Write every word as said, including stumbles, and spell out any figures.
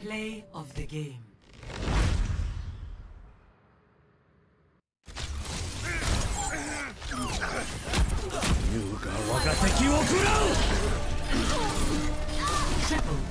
Play of the game. 優が我が敵を食らう。